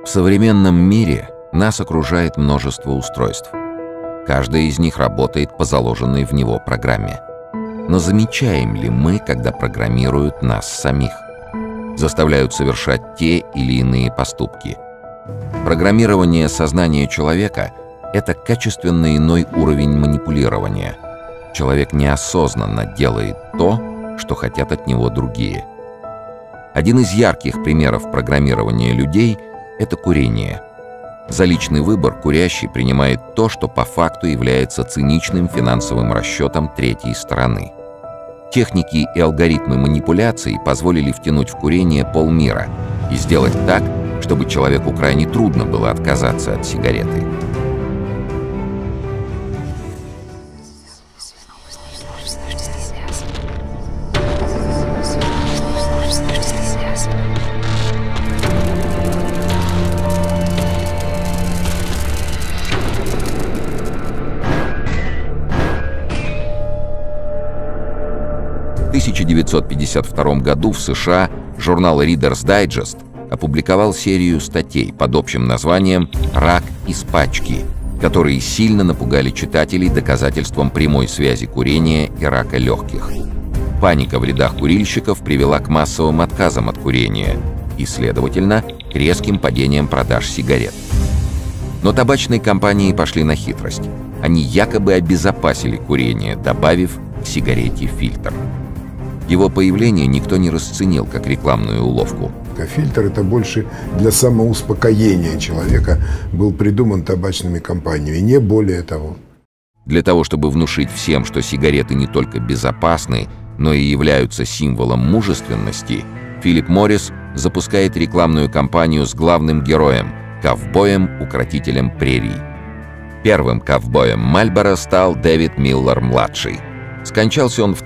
В современном мире нас окружает множество устройств. Каждая из них работает по заложенной в него программе. Но замечаем ли мы, когда программируют нас самих? Заставляют совершать те или иные поступки. Программирование сознания человека — это качественно иной уровень манипулирования. Человек неосознанно делает то, что хотят от него другие. Один из ярких примеров программирования людей — это курение. За личный выбор курящий принимает то, что по факту является циничным финансовым расчетом третьей стороны. Техники и алгоритмы манипуляций позволили втянуть в курение полмира и сделать так, чтобы человеку крайне трудно было отказаться от сигареты. В 1952 году в США журнал Reader's Digest опубликовал серию статей под общим названием «Рак из пачки», которые сильно напугали читателей доказательством прямой связи курения и рака легких. Паника в рядах курильщиков привела к массовым отказам от курения и, следовательно, к резким падениям продаж сигарет. Но табачные компании пошли на хитрость. Они якобы обезопасили курение, добавив к сигарете фильтр. Его появление никто не расценил как рекламную уловку. Фильтр — это больше для самоуспокоения человека, был придуман табачными компаниями, не более того. Для того, чтобы внушить всем, что сигареты не только безопасны, но и являются символом мужественности, Филипп Моррис запускает рекламную кампанию с главным героем — ковбоем-укротителем прерий. Первым ковбоем Мальборо стал Дэвид Миллер-младший. Скончался он в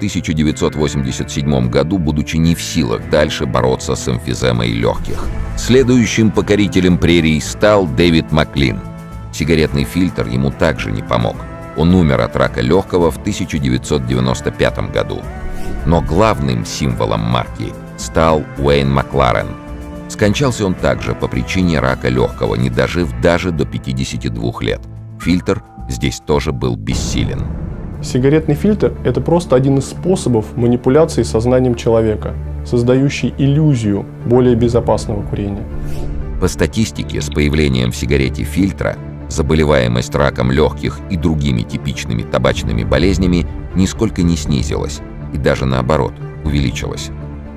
1987 году, будучи не в силах дальше бороться с эмфиземой легких. Следующим покорителем прерий стал Дэвид Маклин. Сигаретный фильтр ему также не помог. Он умер от рака легкого в 1995 году. Но главным символом марки стал Уэйн Макларен. Скончался он также по причине рака легкого, не дожив даже до 52 лет. Фильтр здесь тоже был бессилен. Сигаретный фильтр – это просто один из способов манипуляции сознанием человека, создающий иллюзию более безопасного курения. По статистике, с появлением в сигарете фильтра заболеваемость раком легких и другими типичными табачными болезнями нисколько не снизилась и даже наоборот увеличилась.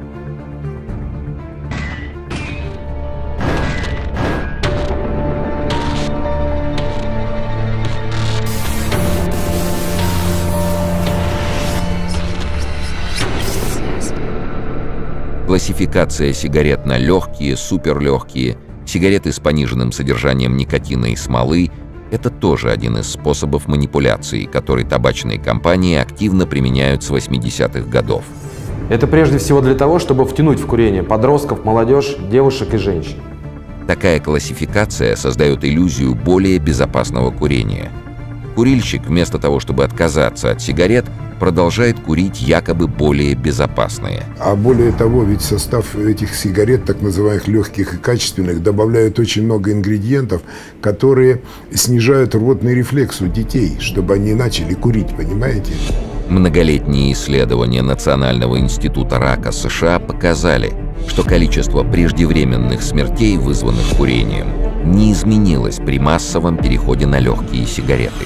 Классификация сигарет на легкие, суперлегкие, сигареты с пониженным содержанием никотина и смолы – это тоже один из способов манипуляции, который табачные компании активно применяют с 80-х годов. Это прежде всего для того, чтобы втянуть в курение подростков, молодежь, девушек и женщин. Такая классификация создает иллюзию более безопасного курения. Курильщик, вместо того, чтобы отказаться от сигарет, продолжает курить якобы более безопасные. А более того, ведь в состав этих сигарет, так называемых легких и качественных, добавляют очень много ингредиентов, которые снижают рвотный рефлекс у детей, чтобы они начали курить, понимаете? Многолетние исследования Национального института рака США показали, что количество преждевременных смертей, вызванных курением, не изменилось при массовом переходе на легкие сигареты.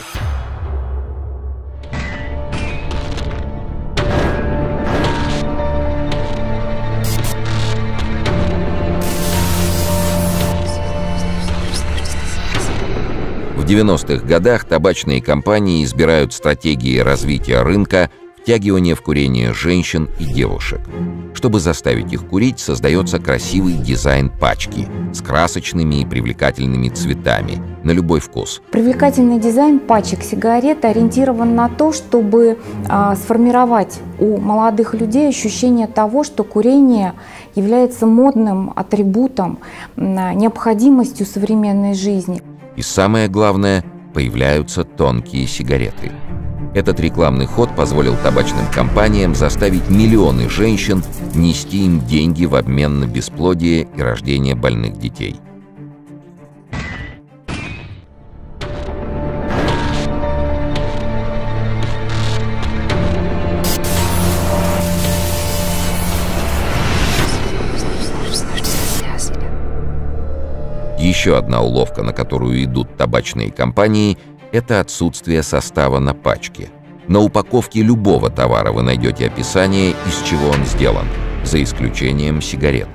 В 90-х годах табачные компании избирают стратегии развития рынка, втягивания в курение женщин и девушек. Чтобы заставить их курить, создается красивый дизайн пачки с красочными и привлекательными цветами на любой вкус. Привлекательный дизайн пачек сигарет ориентирован на то, чтобы сформировать у молодых людей ощущение того, что курение является модным атрибутом, необходимостью современной жизни. И самое главное, появляются тонкие сигареты. Этот рекламный ход позволил табачным компаниям заставить миллионы женщин нести им деньги в обмен на бесплодие и рождение больных детей. Еще одна уловка, на которую идут табачные компании, это отсутствие состава на пачке. На упаковке любого товара вы найдете описание, из чего он сделан, за исключением сигарет.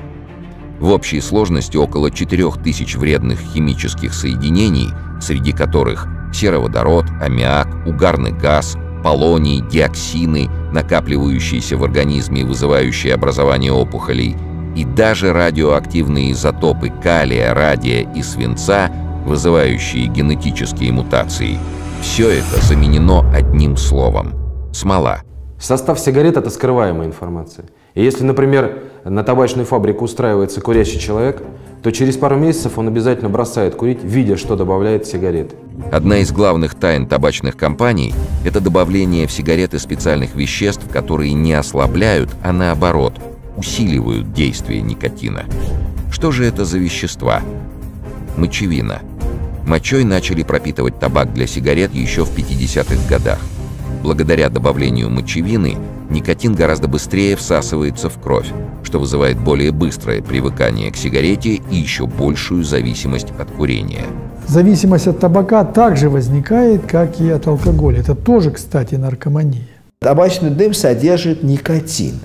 В общей сложности около 4000 вредных химических соединений, среди которых сероводород, аммиак, угарный газ, полоний, диоксины, накапливающиеся в организме и вызывающие образование опухолей, и даже радиоактивные изотопы калия, радия и свинца, вызывающие генетические мутации. Все это заменено одним словом – смола. Состав сигарет – это скрываемая информация. И если, например, на табачную фабрику устраивается курящий человек, то через пару месяцев он обязательно бросает курить, видя, что добавляет в сигареты. Одна из главных тайн табачных компаний – это добавление в сигареты специальных веществ, которые не ослабляют, а наоборот, усиливают действие никотина. Что же это за вещества? Мочевина. Мочой начали пропитывать табак для сигарет еще в 50-х годах. Благодаря добавлению мочевины никотин гораздо быстрее всасывается в кровь, что вызывает более быстрое привыкание к сигарете и еще большую зависимость от курения. Зависимость от табака также возникает, как и от алкоголя. Это тоже, кстати, наркомания. Табачный дым содержит никотин.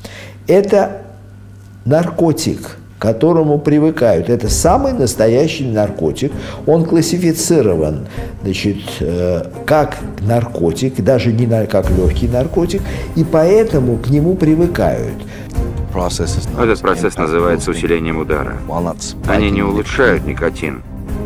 Это наркотик, к которому привыкают. Это самый настоящий наркотик. Он классифицирован, значит, как наркотик, даже не как легкий наркотик, и поэтому к нему привыкают. Этот процесс называется усилением удара. Они не улучшают никотин,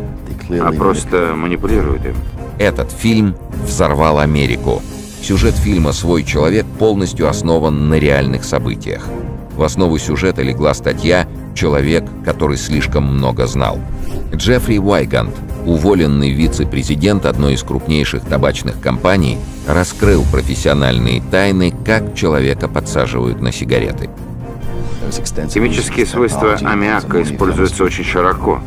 а просто манипулируют им. Этот фильм взорвал Америку. Сюжет фильма «Свой человек» полностью основан на реальных событиях. В основу сюжета легла статья «Человек, который слишком много знал». Джеффри Уайгант, уволенный вице-президент одной из крупнейших табачных компаний, раскрыл профессиональные тайны, как человека подсаживают на сигареты. Химические свойства аммиака используются очень широко.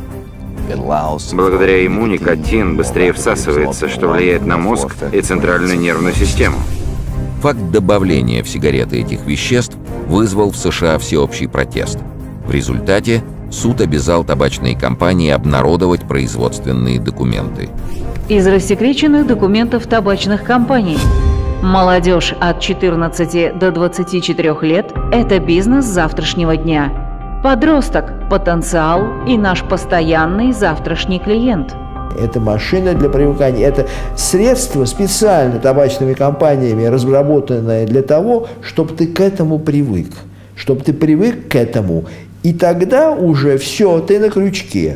Благодаря ему никотин быстрее всасывается, что влияет на мозг и центральную нервную систему. Факт добавления в сигареты этих веществ вызвал в США всеобщий протест. В результате суд обязал табачные компании обнародовать производственные документы. Из рассекреченных документов табачных компаний. Молодежь от 14 до 24 лет – это бизнес завтрашнего дня. Подросток – потенциал и наш постоянный завтрашний клиент. Это машина для привыкания, это средство специально табачными компаниями, разработанное для того, чтобы ты к этому привык. Чтобы ты привык к этому, и тогда уже все, ты на крючке.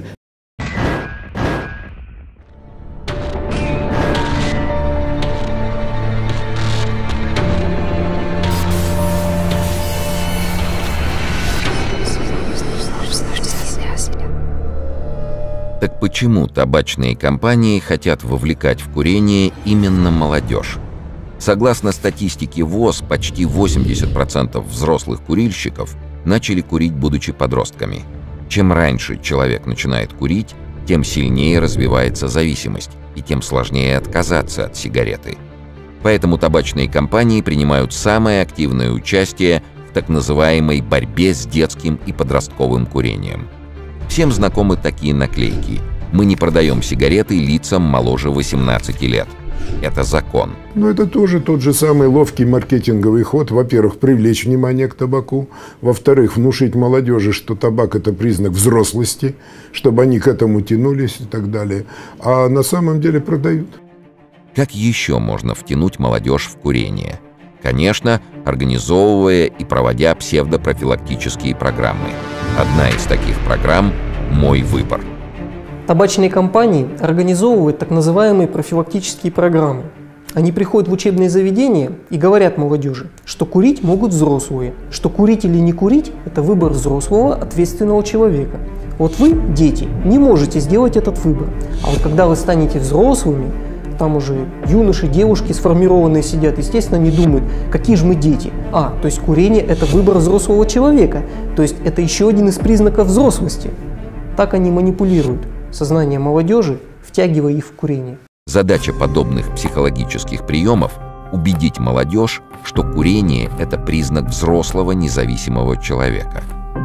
Так почему табачные компании хотят вовлекать в курение именно молодежь? Согласно статистике ВОЗ, почти 80% взрослых курильщиков начали курить, будучи подростками. Чем раньше человек начинает курить, тем сильнее развивается зависимость, и тем сложнее отказаться от сигареты. Поэтому табачные компании принимают самое активное участие в так называемой борьбе с детским и подростковым курением. Всем знакомы такие наклейки: «Мы не продаем сигареты лицам моложе 18 лет». Это закон. Но это тоже тот же самый ловкий маркетинговый ход. Во-первых, привлечь внимание к табаку. Во-вторых, внушить молодежи, что табак – это признак взрослости, чтобы они к этому тянулись и так далее. А на самом деле продают. Как еще можно втянуть молодежь в курение? Конечно, организовывая и проводя псевдопрофилактические программы. Одна из таких программ – «Мой выбор». Табачные компании организовывают так называемые профилактические программы. Они приходят в учебные заведения и говорят молодежи, что курить могут взрослые, что курить или не курить – это выбор взрослого, ответственного человека. Вот вы, дети, не можете сделать этот выбор. А вот когда вы станете взрослыми, там уже юноши, девушки сформированные сидят, естественно, не думают, какие же мы дети. То есть курение – это выбор взрослого человека, то есть это еще один из признаков взрослости. Так они манипулируют сознанием молодежи, втягивая их в курение. Задача подобных психологических приемов – убедить молодежь, что курение – это признак взрослого независимого человека.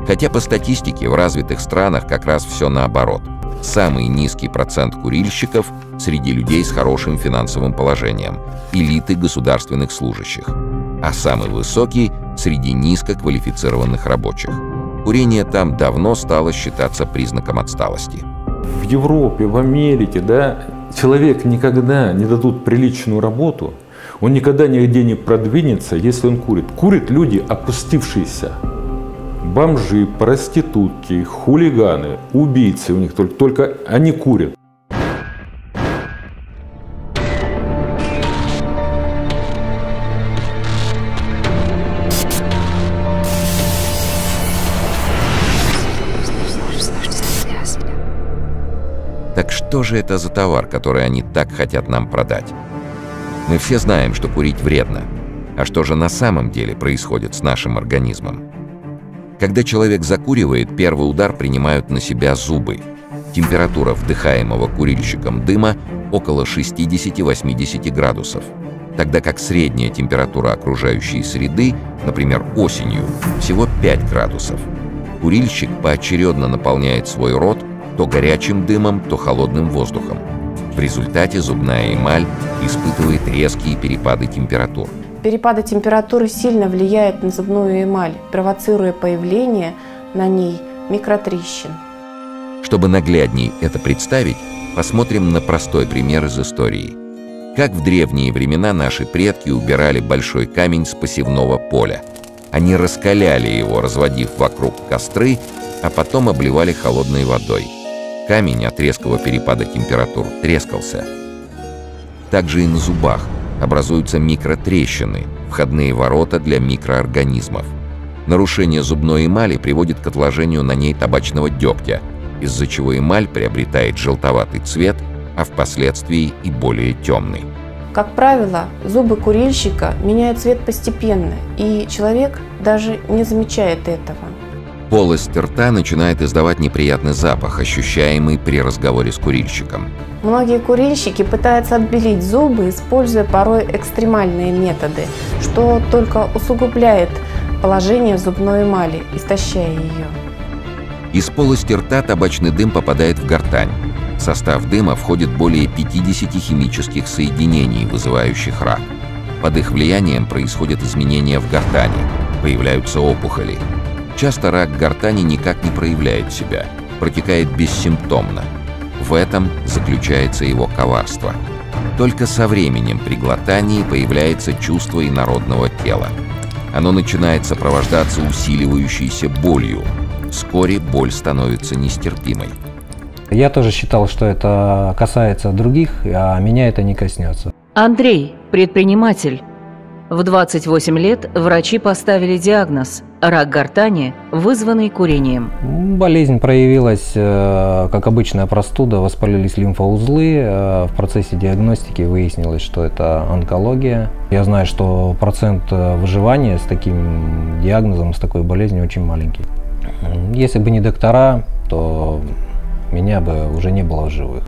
Хотя по статистике в развитых странах как раз все наоборот. Самый низкий процент курильщиков среди людей с хорошим финансовым положением, элиты государственных служащих, а самый высокий среди низкоквалифицированных рабочих. Курение там давно стало считаться признаком отсталости. В Европе, в Америке, да, человек никогда не дадут приличную работу, он никогда нигде не продвинется, если он курит. Курят люди опустившиеся. Бомжи, проститутки, хулиганы, убийцы у них только они курят. Так что же это за товар, который они так хотят нам продать? Мы все знаем, что курить вредно. А что же на самом деле происходит с нашим организмом? Когда человек закуривает, первый удар принимают на себя зубы. Температура вдыхаемого курильщиком дыма около 60-80 градусов, тогда как средняя температура окружающей среды, например, осенью, всего 5 градусов. Курильщик поочередно наполняет свой рот то горячим дымом, то холодным воздухом. В результате зубная эмаль испытывает резкие перепады температур. Перепады температуры сильно влияют на зубную эмаль, провоцируя появление на ней микротрещин. Чтобы наглядней это представить, посмотрим на простой пример из истории. Как в древние времена наши предки убирали большой камень с посевного поля. Они раскаляли его, разводив вокруг костры, а потом обливали холодной водой. Камень от резкого перепада температур трескался. Также и на зубах образуются микротрещины, входные ворота для микроорганизмов. Нарушение зубной эмали приводит к отложению на ней табачного дегтя, из-за чего эмаль приобретает желтоватый цвет, а впоследствии и более темный. Как правило, зубы курильщика меняют цвет постепенно, и человек даже не замечает этого. Полость рта начинает издавать неприятный запах, ощущаемый при разговоре с курильщиком. Многие курильщики пытаются отбелить зубы, используя порой экстремальные методы, что только усугубляет положение зубной эмали, истощая ее. Из полости рта табачный дым попадает в гортань. В состав дыма входит более 50 химических соединений, вызывающих рак. Под их влиянием происходят изменения в гортани, появляются опухоли. Часто рак гортани никак не проявляет себя, протекает бессимптомно. В этом заключается его коварство. Только со временем при глотании появляется чувство инородного тела. Оно начинает сопровождаться усиливающейся болью. Вскоре боль становится нестерпимой. Я тоже считал, что это касается других, а меня это не коснется. Андрей, предприниматель. В 28 лет врачи поставили диагноз – рак гортани, вызванный курением. Болезнь проявилась, как обычная простуда, воспалились лимфоузлы. В процессе диагностики выяснилось, что это онкология. Я знаю, что процент выживания с таким диагнозом, с такой болезнью очень маленький. Если бы не доктора, то меня бы уже не было в живых.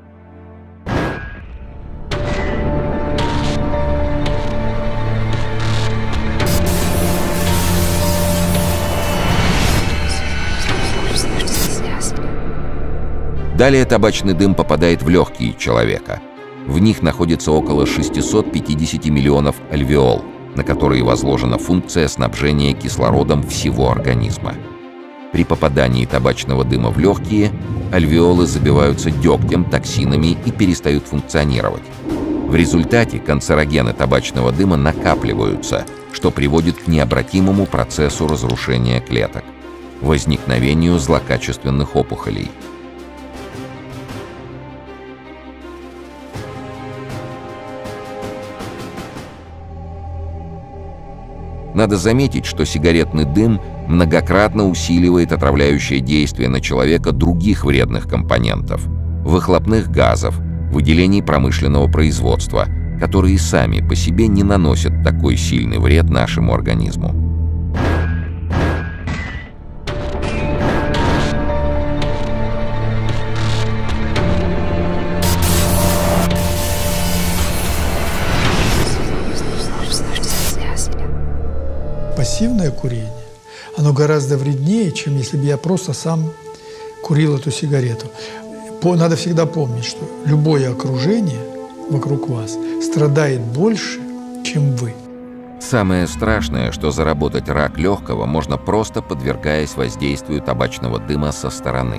Далее табачный дым попадает в легкие человека. В них находится около 650 миллионов альвеол, на которые возложена функция снабжения кислородом всего организма. При попадании табачного дыма в легкие альвеолы забиваются дегтем, токсинами и перестают функционировать. В результате канцерогены табачного дыма накапливаются, что приводит к необратимому процессу разрушения клеток, возникновению злокачественных опухолей. Надо заметить, что сигаретный дым многократно усиливает отравляющее действие на человека других вредных компонентов – выхлопных газов, выделений промышленного производства, которые сами по себе не наносят такой сильный вред нашему организму. Пассивное курение, оно гораздо вреднее, чем если бы я просто сам курил эту сигарету. Надо всегда помнить, что любое окружение вокруг вас страдает больше, чем вы. Самое страшное, что заработать рак легкого можно просто подвергаясь воздействию табачного дыма со стороны.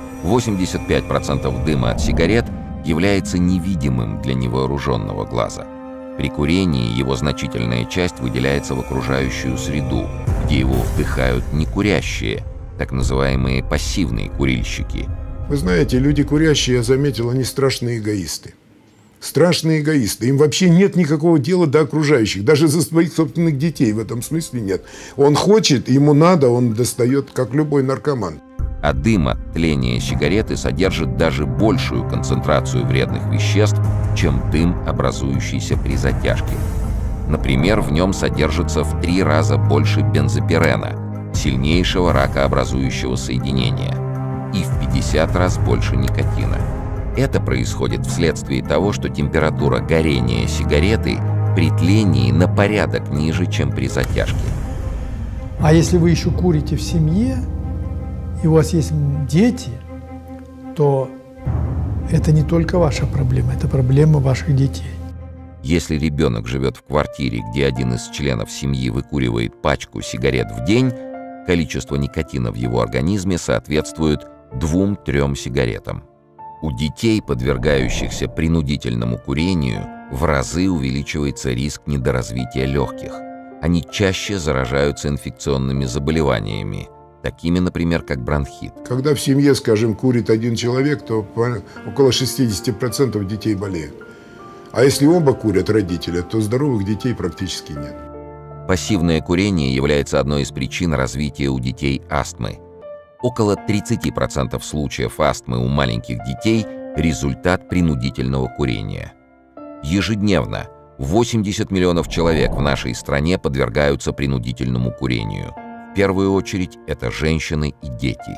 85% дыма от сигарет является невидимым для невооруженного глаза. При курении его значительная часть выделяется в окружающую среду, где его вдыхают некурящие, так называемые пассивные курильщики. Вы знаете, люди курящие, я заметил, они страшные эгоисты. Страшные эгоисты. Им вообще нет никакого дела до окружающих. Даже за своих собственных детей в этом смысле нет. Он хочет, ему надо, он достает, как любой наркоман. А дым от тления сигареты содержит даже большую концентрацию вредных веществ, чем дым, образующийся при затяжке. Например, в нем содержится в 3 раза больше бензопирена, сильнейшего ракообразующего соединения, и в 50 раз больше никотина. Это происходит вследствие того, что температура горения сигареты при тлении на порядок ниже, чем при затяжке. А если вы еще курите в семье, и у вас есть дети, то это не только ваша проблема, это проблема ваших детей. Если ребенок живет в квартире, где один из членов семьи выкуривает пачку сигарет в день, количество никотина в его организме соответствует 2-3 сигаретам. У детей, подвергающихся принудительному курению, в разы увеличивается риск недоразвития легких. Они чаще заражаются инфекционными заболеваниями, такими, например, как бронхит. Когда в семье, скажем, курит один человек, то около 60% детей болеют. А если оба курят родители, то здоровых детей практически нет. Пассивное курение является одной из причин развития у детей астмы. Около 30% случаев астмы у маленьких детей – результат принудительного курения. Ежедневно 80 миллионов человек в нашей стране подвергаются принудительному курению. В первую очередь это женщины и дети.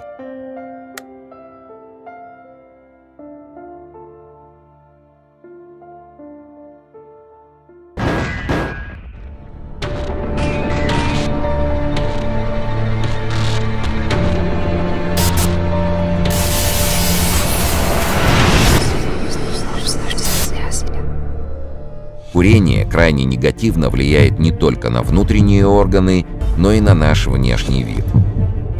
Курение крайне негативно влияет не только на внутренние органы, но и на наш внешний вид. В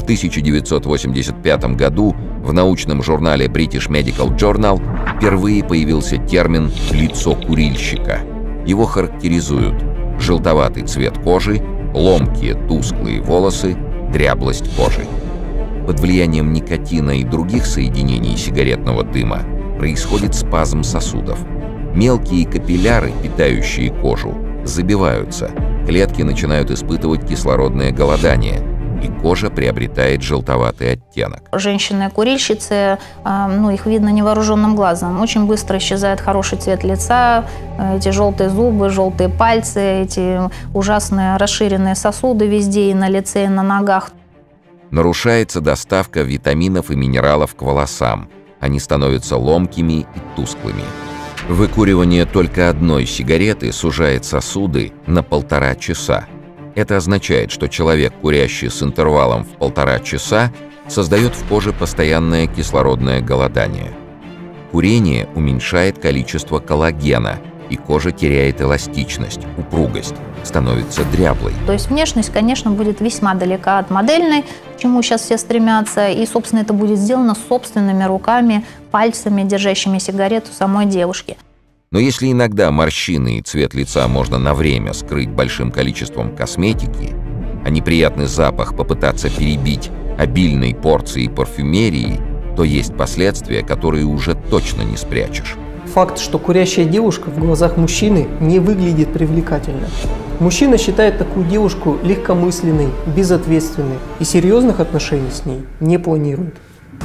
1985 году в научном журнале British Medical Journal впервые появился термин «лицо курильщика». Его характеризуют желтоватый цвет кожи, ломкие тусклые волосы, дряблость кожи. Под влиянием никотина и других соединений сигаретного дыма происходит спазм сосудов. Мелкие капилляры, питающие кожу, забиваются, клетки начинают испытывать кислородное голодание, и кожа приобретает желтоватый оттенок. Женщины-курильщицы, их видно невооруженным глазом. Очень быстро исчезает хороший цвет лица, эти желтые зубы, желтые пальцы, эти ужасные расширенные сосуды везде, и на лице, и на ногах. Нарушается доставка витаминов и минералов к волосам. Они становятся ломкими и тусклыми. Выкуривание только одной сигареты сужает сосуды на 1,5 часа. Это означает, что человек, курящий с интервалом в 1,5 часа, создает в коже постоянное кислородное голодание. Курение уменьшает количество коллагена, и кожа теряет эластичность, упругость, становится дряблой. То есть внешность, конечно, будет весьма далека от модельной, к чему сейчас все стремятся, и, собственно, это будет сделано собственными руками, пальцами, держащими сигарету самой девушки. Но если иногда морщины и цвет лица можно на время скрыть большим количеством косметики, а неприятный запах попытаться перебить обильной порцией парфюмерии, то есть последствия, которые уже точно не спрячешь. Факт, что курящая девушка в глазах мужчины не выглядит привлекательно. Мужчина считает такую девушку легкомысленной, безответственной и серьезных отношений с ней не планирует.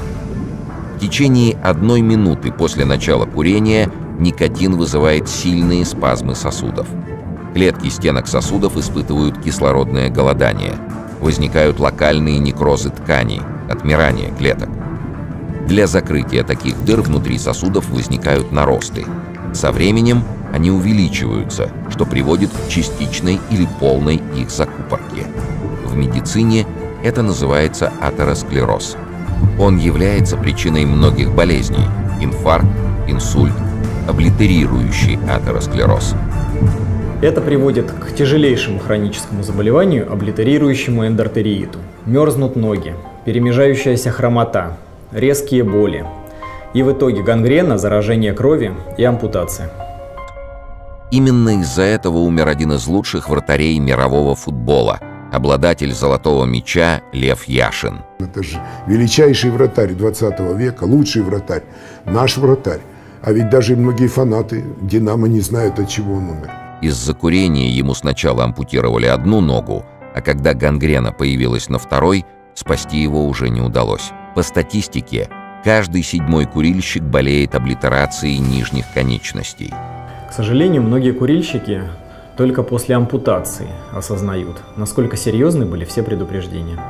В течение 1 минуты после начала курения никотин вызывает сильные спазмы сосудов. Клетки стенок сосудов испытывают кислородное голодание. Возникают локальные некрозы тканей, отмирание клеток. Для закрытия таких дыр внутри сосудов возникают наросты. Со временем они увеличиваются, что приводит к частичной или полной их закупорке. В медицине Это называется атеросклероз. Он является причиной многих болезней – инфаркт, инсульт, облитерирующий атеросклероз. Это приводит к тяжелейшему хроническому заболеванию, облитерирующему эндоартерииту. Мерзнут ноги, перемежающаяся хромота, резкие боли и в итоге гангрена, заражение крови и ампутация. Именно из-за этого умер один из лучших вратарей мирового футбола, обладатель золотого мяча Лев Яшин. Это же величайший вратарь 20 века, лучший вратарь, наш вратарь. А ведь даже многие фанаты «Динамо» не знают, от чего он умер. Из-за курения ему сначала ампутировали одну ногу, а когда гангрена появилась на второй, спасти его уже не удалось. По статистике, каждый 7-й курильщик болеет облитерацией нижних конечностей. К сожалению, многие курильщики только после ампутации осознают, насколько серьезны были все предупреждения.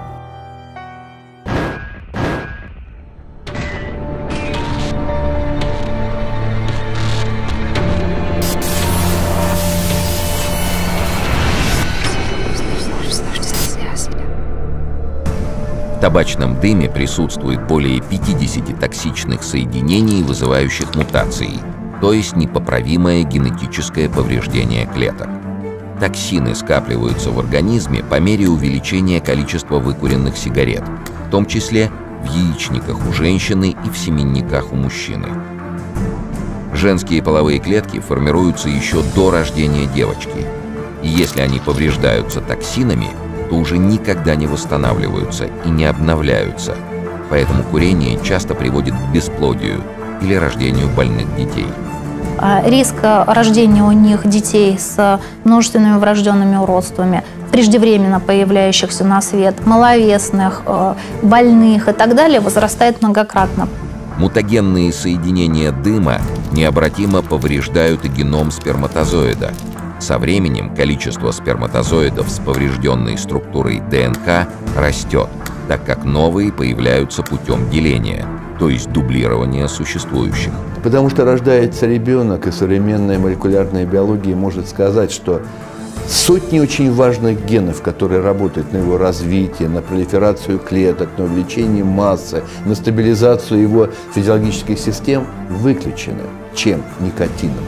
В табачном дыме присутствует более 50 токсичных соединений, вызывающих мутации, то есть непоправимое генетическое повреждение клеток. Токсины скапливаются в организме по мере увеличения количества выкуренных сигарет, в том числе в яичниках у женщины и в семенниках у мужчины. Женские половые клетки формируются еще до рождения девочки, и если они повреждаются токсинами, то уже никогда не восстанавливаются и не обновляются. Поэтому курение часто приводит к бесплодию или рождению больных детей. Риск рождения у них детей с множественными врожденными уродствами, преждевременно появляющихся на свет, маловесных, больных и так далее, возрастает многократно. Мутагенные соединения дыма необратимо повреждают и геном сперматозоида. Со временем количество сперматозоидов с поврежденной структурой ДНК растет, так как новые появляются путем деления, то есть дублирования существующих. Потому что рождается ребенок, и современная молекулярная биология может сказать, что сотни очень важных генов, которые работают на его развитие, на пролиферацию клеток, на увеличение массы, на стабилизацию его физиологических систем, выключены. Чем? Никотином.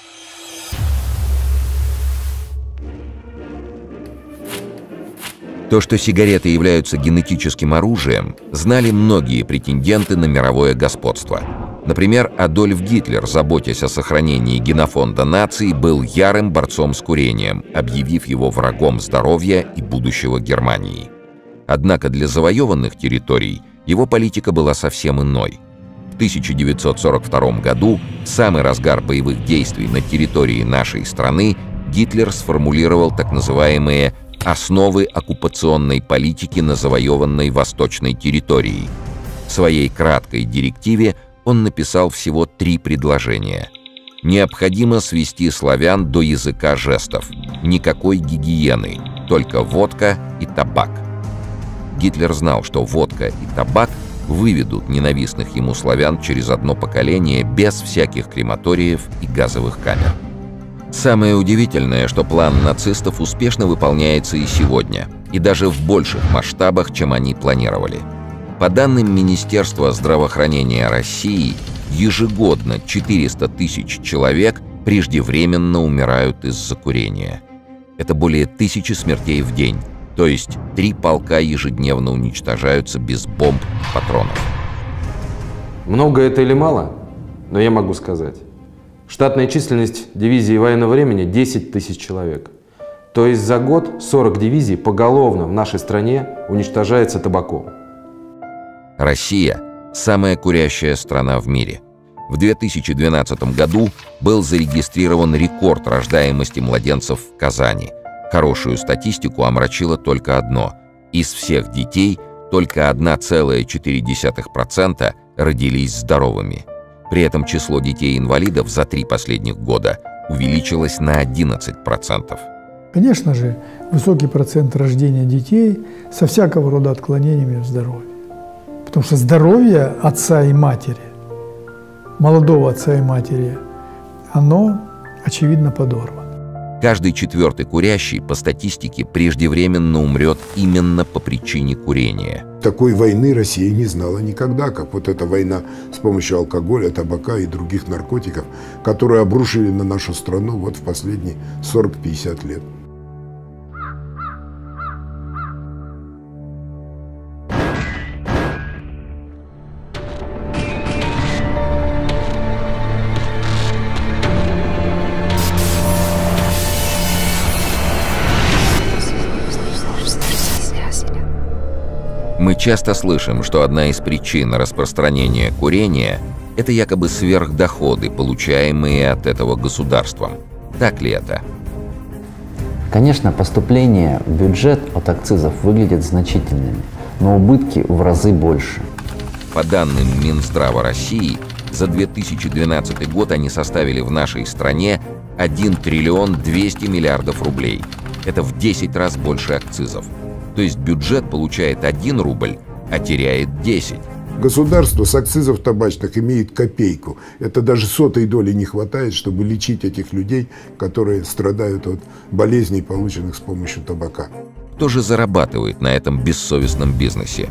То, что сигареты являются генетическим оружием, знали многие претенденты на мировое господство. Например, Адольф Гитлер, заботясь о сохранении генофонда нации, был ярым борцом с курением, объявив его врагом здоровья и будущего Германии. Однако для завоеванных территорий его политика была совсем иной. В 1942 году, в самый разгар боевых действий на территории нашей страны, Гитлер сформулировал так называемые «основы оккупационной политики на завоеванной восточной территории». В своей краткой директиве он написал всего 3 предложения. Необходимо свести славян до языка жестов. Никакой гигиены, только водка и табак. Гитлер знал, что водка и табак выведут ненавистных ему славян через одно поколение без всяких крематориев и газовых камер. Самое удивительное, что план нацистов успешно выполняется и сегодня, и даже в больших масштабах, чем они планировали. По данным Министерства здравоохранения России, ежегодно 400 тысяч человек преждевременно умирают из-за курения. Это более 1000 смертей в день, то есть 3 полка ежедневно уничтожаются без бомб и патронов. Много это или мало? Но я могу сказать. Штатная численность дивизии военного времени 10 тысяч человек. То есть за год 40 дивизий поголовно в нашей стране уничтожается табаком. Россия – самая курящая страна в мире. В 2012 году был зарегистрирован рекорд рождаемости младенцев в Казани. Хорошую статистику омрачило только одно – из всех детей только 1,4% родились здоровыми. При этом число детей-инвалидов за 3 последних года увеличилось на 11%. Конечно же, высокий процент рождения детей со всякого рода отклонениями в здоровье. Потому что здоровье отца и матери, молодого отца и матери, оно, очевидно, подорвано. Каждый четвертый курящий, по статистике, преждевременно умрет именно по причине курения. Такой войны Россия не знала никогда, как вот эта война с помощью алкоголя, табака и других наркотиков, которые обрушили на нашу страну вот в последние 40-50 лет. Мы часто слышим, что одна из причин распространения курения – это якобы сверхдоходы, получаемые от этого государством. Так ли это? Конечно, поступления в бюджет от акцизов выглядят значительными, но убытки в разы больше. По данным Минздрава России, за 2012 год они составили в нашей стране 1 триллион 200 миллиардов рублей. Это в 10 раз больше акцизов. То есть бюджет получает 1 рубль, а теряет 10. Государство с акцизов табачных имеет копейку. Это даже сотой доли не хватает, чтобы лечить этих людей, которые страдают от болезней, полученных с помощью табака. Кто же зарабатывает на этом бессовестном бизнесе?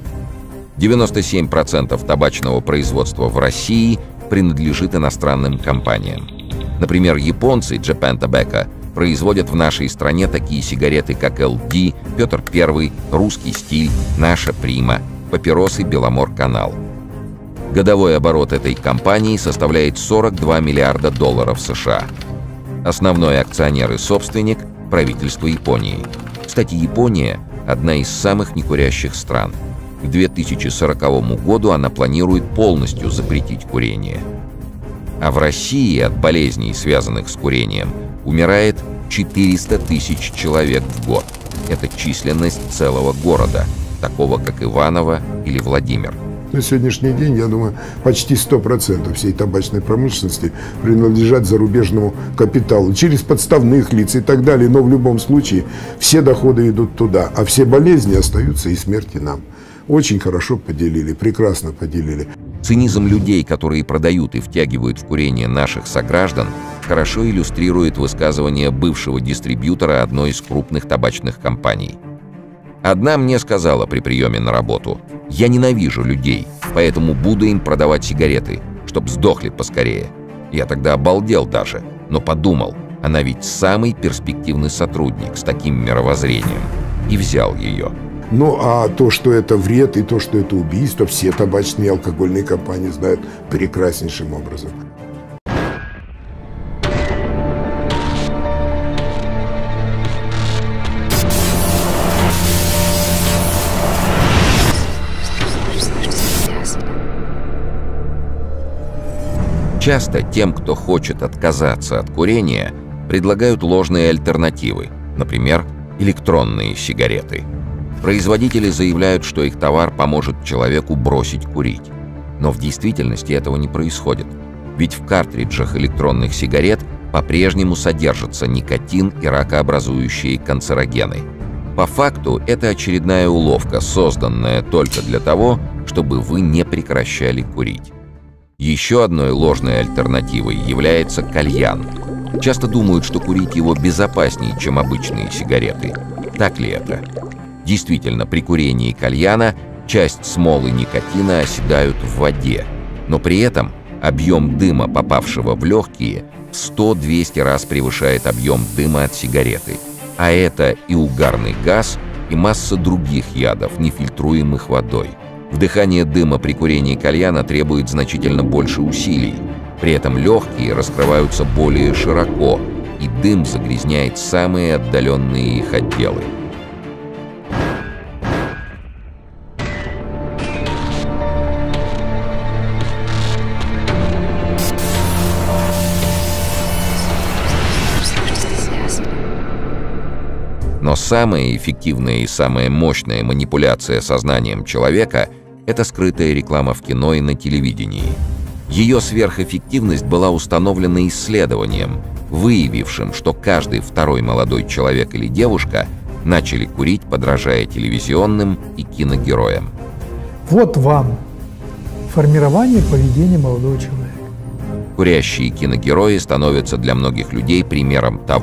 97% табачного производства в России принадлежит иностранным компаниям. Например, японцы Japan Tobacco производят в нашей стране такие сигареты, как LD, Петр I, Русский стиль, Наша Прима, папиросы Беломор-Канал. Годовой оборот этой компании составляет 42 миллиарда долларов США. Основной акционер и собственник – правительство Японии. Кстати, Япония – одна из самых некурящих стран. К 2040 году она планирует полностью запретить курение. А в России от болезней, связанных с курением, умирает 400 тысяч человек в год. Это численность целого города, такого как Иваново или Владимир. На сегодняшний день, я думаю, почти 100% всей табачной промышленности принадлежат зарубежному капиталу, через подставных лиц и так далее. Но в любом случае все доходы идут туда, а все болезни остаются и смерти нам. Очень хорошо поделили, прекрасно поделили. Цинизм людей, которые продают и втягивают в курение наших сограждан, хорошо иллюстрирует высказывание бывшего дистрибьютора одной из крупных табачных компаний. Одна мне сказала при приеме на работу: «Я ненавижу людей, поэтому буду им продавать сигареты, чтоб сдохли поскорее». Я тогда обалдел даже, но подумал, она ведь самый перспективный сотрудник с таким мировоззрением, и взял ее. Ну, а то, что это вред и то, что это убийство, все табачные и алкогольные компании знают прекраснейшим образом. Часто тем, кто хочет отказаться от курения, предлагают ложные альтернативы, например, электронные сигареты. Производители заявляют, что их товар поможет человеку бросить курить. Но в действительности этого не происходит. Ведь в картриджах электронных сигарет по-прежнему содержатся никотин и ракообразующие канцерогены. По факту, это очередная уловка, созданная только для того, чтобы вы не прекращали курить. Еще одной ложной альтернативой является кальян. Часто думают, что курить его безопаснее, чем обычные сигареты. Так ли это? Действительно, при курении кальяна часть смолы никотина оседают в воде, но при этом объем дыма, попавшего в легкие, в 100-200 раз превышает объем дыма от сигареты. А это и угарный газ, и масса других ядов, нефильтруемых водой. Вдыхание дыма при курении кальяна требует значительно больше усилий. При этом легкие раскрываются более широко, и дым загрязняет самые отдаленные их отделы. Но самая эффективная и самая мощная манипуляция сознанием человека – это скрытая реклама в кино и на телевидении. Ее сверхэффективность была установлена исследованием, выявившим, что каждый второй молодой человек или девушка начали курить, подражая телевизионным и киногероям. Вот вам формирование поведения молодого человека. Курящие киногерои становятся для многих людей примером того,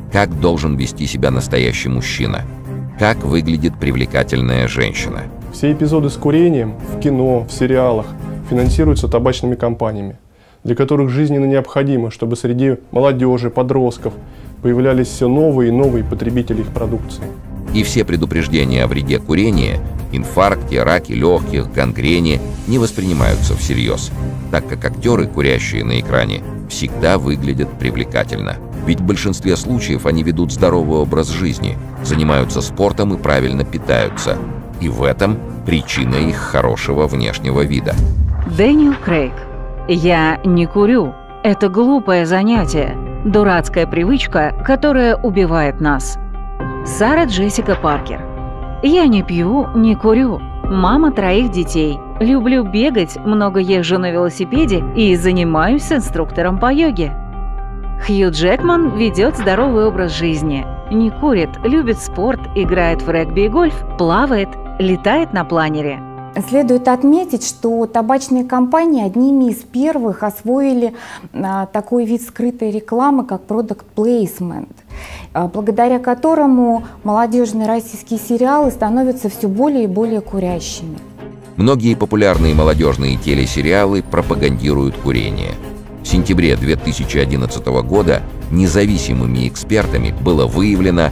как должен вести себя настоящий мужчина, как выглядит привлекательная женщина. Все эпизоды с курением в кино, в сериалах финансируются табачными компаниями, для которых жизненно необходимо, чтобы среди молодежи, подростков появлялись все новые и новые потребители их продукции. И все предупреждения о вреде курения, инфаркте, раке легких, гангрене не воспринимаются всерьез, так как актеры, курящие на экране, всегда выглядят привлекательно. Ведь в большинстве случаев они ведут здоровый образ жизни, занимаются спортом и правильно питаются. И в этом причина их хорошего внешнего вида. Дэниел Крейг. Я не курю. Это глупое занятие. Дурацкая привычка, которая убивает нас. Сара Джессика Паркер. Я не пью, не курю. Мама 3 детей. Люблю бегать, много езжу на велосипеде и занимаюсь с инструктором по йоге. Хью Джекман ведет здоровый образ жизни. Не курит, любит спорт, играет в регби и гольф, плавает, летает на планере. Следует отметить, что табачные компании одними из первых освоили такой вид скрытой рекламы, как product placement, благодаря которому молодежные российские сериалы становятся все более и более курящими. Многие популярные молодежные телесериалы пропагандируют курение. В сентябре 2011 года независимыми экспертами было выявлено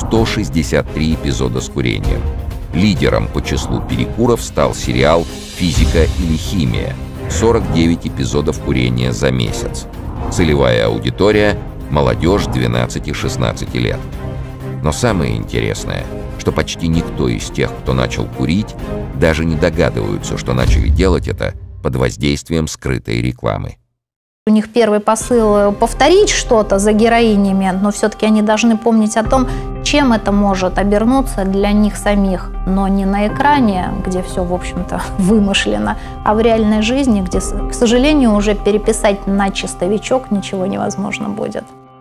163 эпизода с курением. Лидером по числу перекуров стал сериал «Физика или химия» — 49 эпизодов курения за месяц. Целевая аудитория — молодежь 12-16 лет. Но самое интересное, что почти никто из тех, кто начал курить, даже не догадываются, что начали делать это под воздействием скрытой рекламы. У них первый посыл повторить что-то за героинями, но все-таки они должны помнить о том, чем это может обернуться для них самих, но не на экране, где все, в общем-то, вымышлено, а в реальной жизни, где, к сожалению, уже переписать на чистовичок ничего невозможно будет.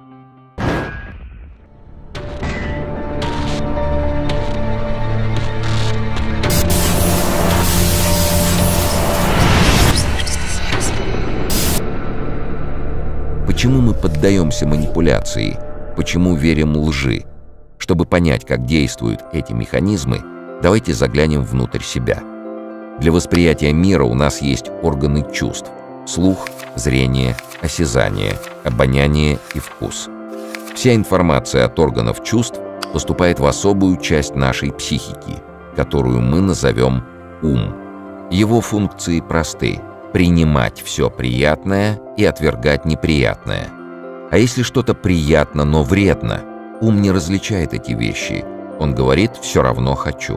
Почему мы поддаемся манипуляции? Почему верим лжи? Чтобы понять, как действуют эти механизмы, давайте заглянем внутрь себя. Для восприятия мира у нас есть органы чувств – слух, зрение, осязание, обоняние и вкус. Вся информация от органов чувств поступает в особую часть нашей психики, которую мы назовем ум. Его функции просты – принимать все приятное и отвергать неприятное. А если что-то приятно, но вредно, ум не различает эти вещи. Он говорит «все равно хочу».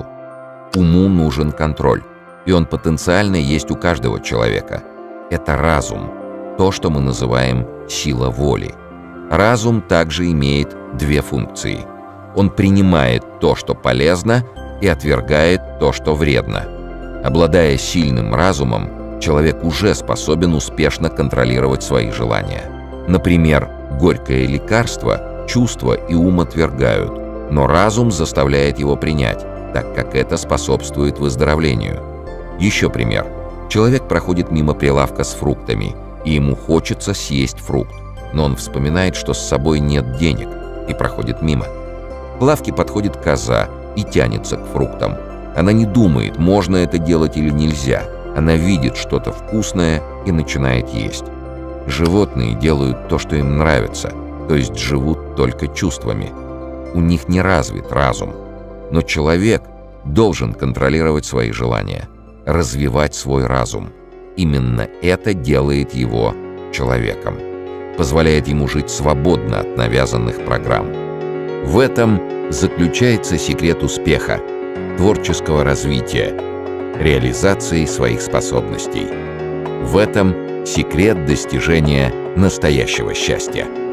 Уму нужен контроль, и он потенциально есть у каждого человека. Это разум, то, что мы называем сила воли. Разум также имеет 2 функции. Он принимает то, что полезно, и отвергает то, что вредно. Обладая сильным разумом, человек уже способен успешно контролировать свои желания. Например, горькое лекарство чувства и ум отвергают, но разум заставляет его принять, так как это способствует выздоровлению. Еще пример. Человек проходит мимо прилавка с фруктами, и ему хочется съесть фрукт, но он вспоминает, что с собой нет денег, и проходит мимо. К лавке подходит коза и тянется к фруктам. Она не думает, можно это делать или нельзя. Она видит что-то вкусное и начинает есть. Животные делают то, что им нравится, то есть живут только чувствами. У них не развит разум. Но человек должен контролировать свои желания, развивать свой разум. Именно это делает его человеком, позволяет ему жить свободно от навязанных программ. В этом заключается секрет успеха, творческого развития, реализации своих способностей. В этом секрет достижения настоящего счастья.